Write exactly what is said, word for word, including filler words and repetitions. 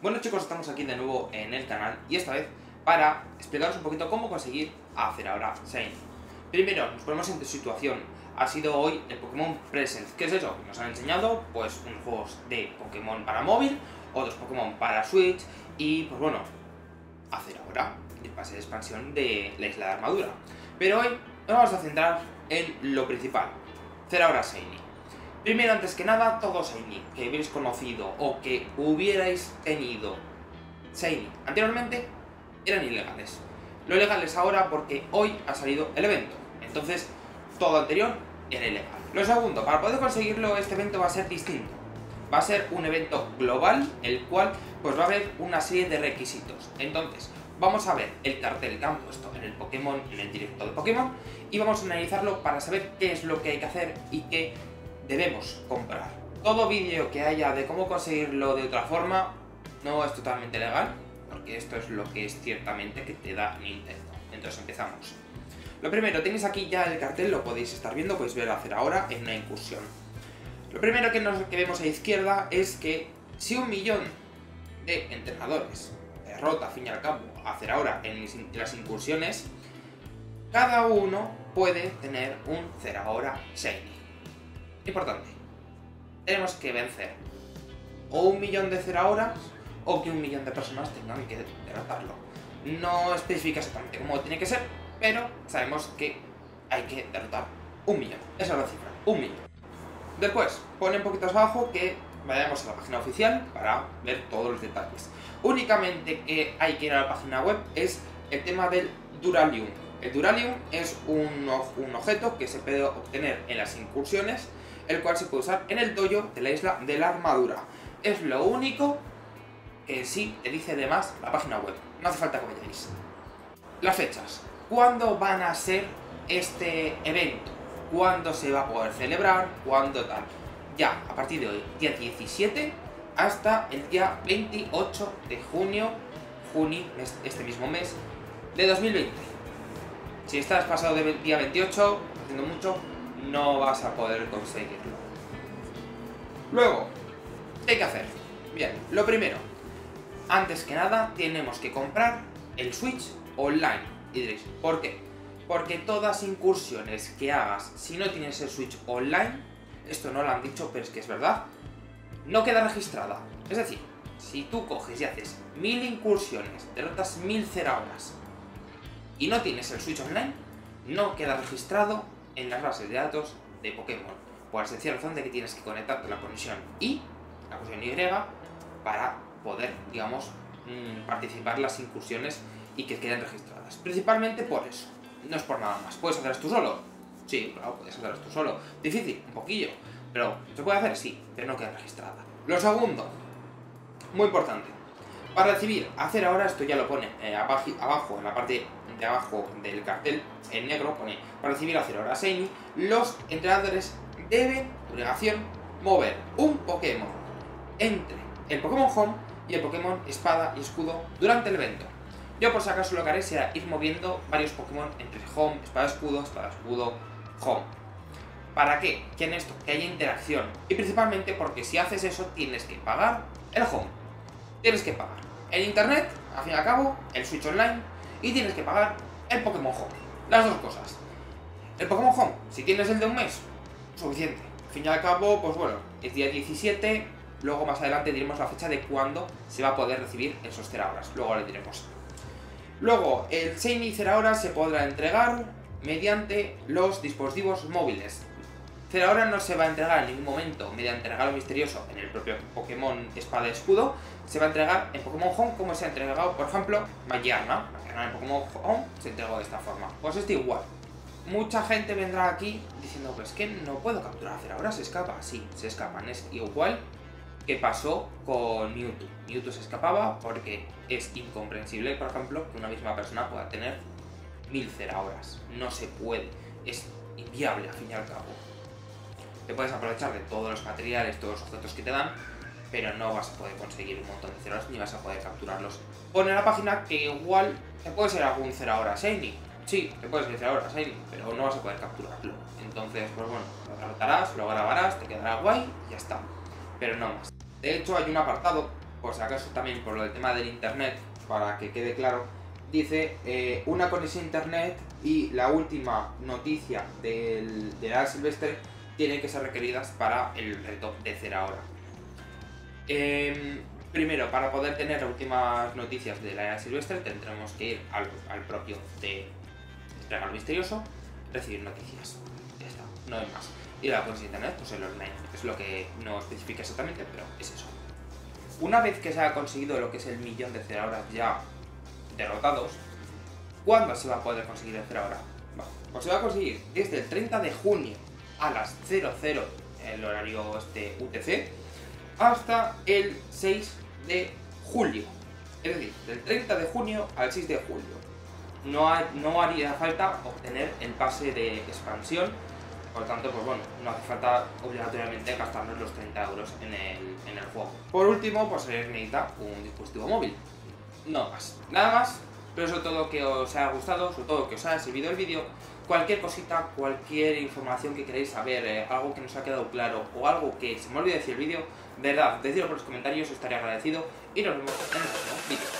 Bueno chicos, estamos aquí de nuevo en el canal y esta vez para explicaros un poquito cómo conseguir hacer ahora Shiny. Primero, nos ponemos en situación. Ha sido hoy el Pokémon Present. ¿Qué es eso? Nos han enseñado pues unos juegos de Pokémon para móvil, otros Pokémon para Switch y pues bueno, hacer ahora el pase de expansión de la Isla de Armadura. Pero hoy nos vamos a centrar en lo principal, hacer ahora Shiny. Primero, antes que nada, todo Shiny que hubierais conocido o que hubierais tenido Shiny anteriormente eran ilegales. Lo legal es ahora porque hoy ha salido el evento. Entonces, todo anterior era ilegal. Lo segundo, para poder conseguirlo, este evento va a ser distinto. Va a ser un evento global, el cual pues va a haber una serie de requisitos. Entonces, vamos a ver el cartel que han puesto en el Pokémon, en el directo de Pokémon, y vamos a analizarlo para saber qué es lo que hay que hacer y qué debemos comprar. Todo vídeo que haya de cómo conseguirlo de otra forma no es totalmente legal, porque esto es lo que es ciertamente que te da Nintendo. Entonces empezamos. Lo primero, tenéis aquí ya el cartel, lo podéis estar viendo, podéis ver hacer ahora en una incursión. Lo primero que, nos, que vemos a la izquierda es que si un millón de entrenadores derrota, al fin y al cabo, hacer ahora en las incursiones, cada uno puede tener un Zeraora Shiny. Importante, tenemos que vencer o un millón de Zeraoras o que un millón de personas tengan que derrotarlo. No especifica exactamente cómo tiene que ser, pero sabemos que hay que derrotar un millón. Esa es la cifra, un millón. Después, pone un poquito abajo que vayamos a la página oficial para ver todos los detalles. Únicamente que hay que ir a la página web es el tema del Duralium. El Duralium es un, un objeto que se puede obtener en las incursiones, el cual se puede usar en el dojo de la Isla de la Armadura. Es lo único que sí te dice de más la página web. No hace falta que vayáis. Las fechas. ¿Cuándo van a ser este evento? ¿Cuándo se va a poder celebrar? ¿Cuándo tal? Ya, a partir de hoy, día diecisiete, hasta el día veintiocho de junio, junio, este mismo mes, de dos mil veinte. Si estás pasado del día veintiocho, haciendo mucho, no vas a poder conseguirlo. Luego, ¿qué hay que hacer? Bien, lo primero, antes que nada, tenemos que comprar el Switch online. Y diréis, ¿por qué? Porque todas incursiones que hagas, si no tienes el Switch online, esto no lo han dicho, pero es que es verdad, no queda registrada. Es decir, si tú coges y haces mil incursiones, derrotas mil Zeraoras y no tienes el Switch online, no queda registrado en las bases de datos de Pokémon, por la sencilla razón de que tienes que conectarte a la conexión Y, la conexión Y, para poder, digamos, mmm, participar en las incursiones y que queden registradas. Principalmente por eso, no es por nada más. ¿Puedes hacerlas tú solo? Sí, claro, puedes hacerlas tú solo. Difícil, un poquillo, pero ¿se puede hacer? Sí, pero no queda registrada. Lo segundo, muy importante, para recibir, hacer ahora, esto ya lo pone eh, abajo, abajo, en la parte de abajo del cartel, en negro, pone, para recibir, hacer ahora Shiny, los entrenadores deben, obligación, mover un Pokémon entre el Pokémon Home y el Pokémon Espada y Escudo durante el evento. Yo por si acaso lo que haré será ir moviendo varios Pokémon entre Home, Espada, Escudo, Espada, Escudo, Home. ¿Para qué? Que en esto, que haya interacción. Y principalmente porque si haces eso tienes que pagar el Home. Tienes que pagar el Internet, al fin y al cabo, el Switch Online, y tienes que pagar el Pokémon Home. Las dos cosas. El Pokémon Home, si tienes el de un mes, suficiente. Al fin y al cabo, pues bueno, es día diecisiete, luego más adelante diremos la fecha de cuándo se va a poder recibir esos Zeraoras. Luego le diremos. Luego, el Shiny Zeraora se podrá entregar mediante los dispositivos móviles. Zeraora no se va a entregar en ningún momento mediante regalo misterioso en el propio Pokémon Espada y Escudo. Se va a entregar en Pokémon Home como se ha entregado, por ejemplo, Magiarna. Magiarna en Pokémon Home se entregó de esta forma. Pues esto igual. Mucha gente vendrá aquí diciendo, pues que no puedo capturar a Zeraora, se escapa. Sí, se escapan. Es igual que pasó con Mewtwo. Mewtwo se escapaba porque es incomprensible, por ejemplo, que una misma persona pueda tener mil Zeraoras. No se puede. Es inviable, al fin y al cabo. Te puedes aprovechar de todos los materiales, todos los objetos que te dan, pero no vas a poder conseguir un montón de Zeraoras ni vas a poder capturarlos. Pone en la página que igual te puede ser algún Zeraora Shiny. Sí, te puede ser Zeraora Shiny, pero no vas a poder capturarlo. Entonces, pues bueno, lo derrotarás, lo grabarás, te quedará guay y ya está. Pero no más. De hecho, hay un apartado por si acaso también por lo del tema del internet, para que quede claro, dice eh, una conexión a internet y la última noticia del, de la Silvestre tienen que ser requeridas para el reto de cero hora. Eh, primero, para poder tener las últimas noticias de la era silvestre tendremos que ir al, al propio de Regalo Misterioso, recibir noticias. Ya está, no hay más. Y la conexión a internet, pues el online, es lo que no especifica exactamente, pero es eso. Una vez que se ha conseguido lo que es el millón de cero horas ya derrotados, ¿cuándo se va a poder conseguir el cero hora? Bueno, pues se va a conseguir desde el treinta de junio a las cero cero, el horario este U T C, hasta el seis de julio. Es decir, del treinta de junio al seis de julio. No, hay, no haría falta obtener el pase de expansión, por lo tanto, pues bueno, no hace falta obligatoriamente gastarnos los treinta euros en el, en el juego. Por último, pues se necesita un dispositivo móvil. No más, nada más. Pero sobre todo que os haya gustado, sobre todo que os haya servido el vídeo. Cualquier cosita, cualquier información que queréis saber, eh, algo que nos ha quedado claro o algo que se me olvide decir el vídeo, verdad, decidlo por los comentarios, os estaré agradecido y nos vemos en el próximo vídeo.